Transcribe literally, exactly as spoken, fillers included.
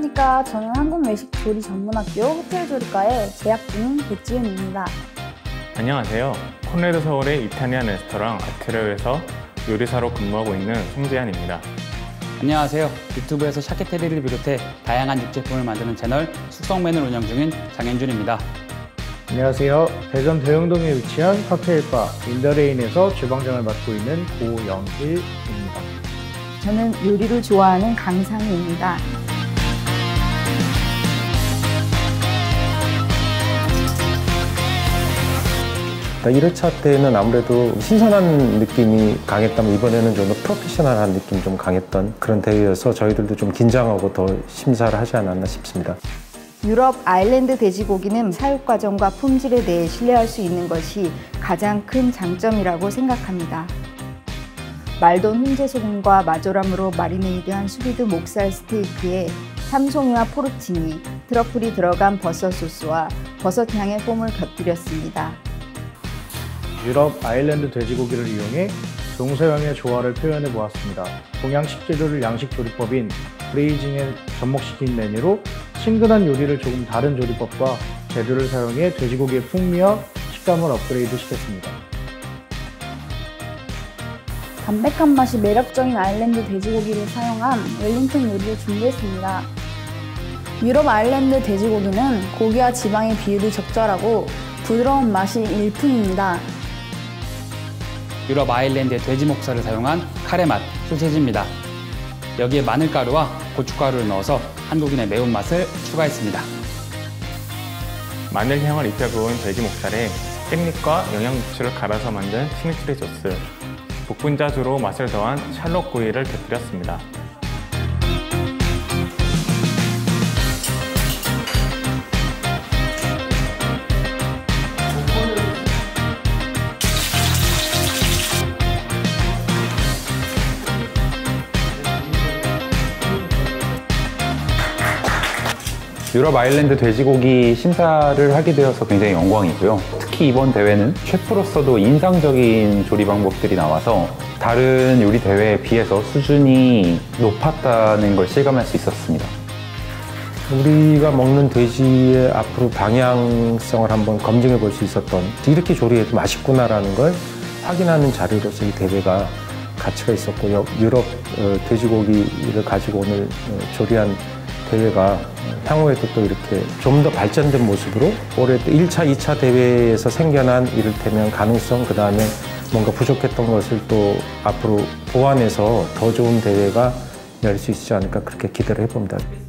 안녕하십니까. 저는 한국 외식 조리 전문학교 호텔 조리과에 재학 중인 백지은입니다. 안녕하세요. 콘레드 서울의 이탈리안 레스토랑 아트레오에서 요리사로 근무하고 있는 송재한입니다. 안녕하세요. 유튜브에서 샤케테리를 비롯해 다양한 육제품을 만드는 채널 숙성맨을 운영 중인 장현준입니다. 안녕하세요. 대전 대흥동에 위치한 칵테일바 인더레인에서 주방장을 맡고 있는 고영일입니다. 저는 요리를 좋아하는 강상희입니다. 일 회차 때는 아무래도 신선한 느낌이 강했다면 이번에는 좀 더 프로페셔널한 느낌이 좀 강했던 그런 대회여서 저희들도 좀 긴장하고 더 심사를 하지 않았나 싶습니다. 유럽 아일랜드 돼지고기는 사육 과정과 품질에 대해 신뢰할 수 있는 것이 가장 큰 장점이라고 생각합니다. 말돈 훈제 소금과 마조람으로 마리네이드한 수비드 목살 스테이크에 삼송이와 포르치니, 트러플이 들어간 버섯 소스와 버섯 향의 폼을 곁들였습니다. 유럽 아일랜드 돼지고기를 이용해 동서양의 조화를 표현해 보았습니다. 동양식 재료를 양식 조리법인 브레이징에 접목시킨 메뉴로 친근한 요리를 조금 다른 조리법과 재료를 사용해 돼지고기의 풍미와 식감을 업그레이드 시켰습니다. 담백한 맛이 매력적인 아일랜드 돼지고기를 사용한 웰링턴 요리를 준비했습니다. 유럽 아일랜드 돼지고기는 고기와 지방의 비율이 적절하고 부드러운 맛이 일품입니다. 유럽 아일랜드의 돼지 목살을 사용한 카레맛 소세지입니다. 여기에 마늘가루와 고춧가루를 넣어서 한국인의 매운맛을 추가했습니다. 마늘향을 입혀부은 돼지 목살에 깻잎과 영양부추를 갈아서 만든 치미추리 소스, 복분자주로 맛을 더한 샬롯 구이를 곁들였습니다. 유럽 아일랜드 돼지고기 심사를 하게 되어서 굉장히 영광이고요. 특히 이번 대회는 셰프로서도 인상적인 조리 방법들이 나와서 다른 요리 대회에 비해서 수준이 높았다는 걸 실감할 수 있었습니다. 우리가 먹는 돼지의 앞으로 방향성을 한번 검증해 볼 수 있었던, 이렇게 조리해도 맛있구나라는 걸 확인하는 자료로서 이 대회가 가치가 있었고, 유럽 돼지고기를 가지고 오늘 조리한 대회가 향후에도 또 이렇게 좀 더 발전된 모습으로 올해 또 일 차, 이 차 대회에서 생겨난 이를테면 가능성, 그 다음에 뭔가 부족했던 것을 또 앞으로 보완해서 더 좋은 대회가 열 수 있지 않을까 그렇게 기대를 해봅니다.